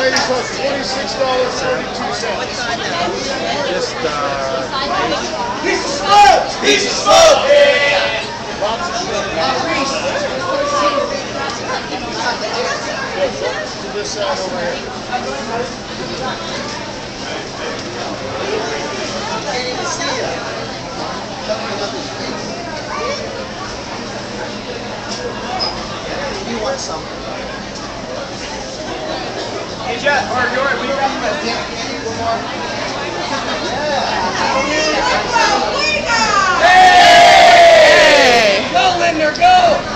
ladies was $26.32. Just Piece of smoke! Piece of smoke! Yeah! Lots of smoke. To this side over here. You want some? hey, Jet, or Jory, we got Hey! Go, Linder, go!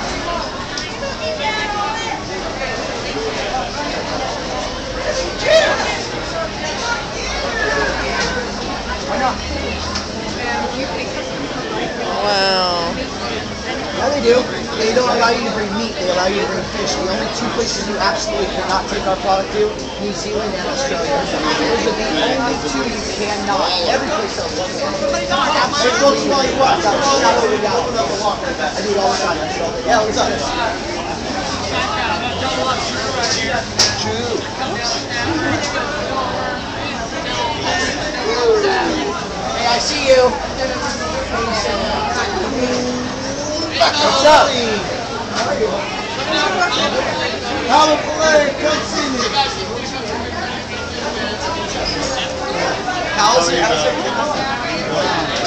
Wow. Yeah, they do. They don't allow you to bring meat, they allow you to bring fish. The only two places you absolutely cannot take our product to, New Zealand and Australia. Those are the only two you cannot. Every place else you can. Absolutely. Go smell you walk out, shadow it out. I do it all the time. Yeah, what's up? True. Hey, I see you. What's up? How the play? Come see me. How's it?